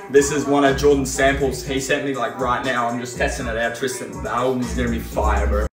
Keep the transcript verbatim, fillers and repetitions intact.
This is one of Jordan's samples. He sent me like right now. I'm just testing it out, Tristan. The album is gonna be fire, bro.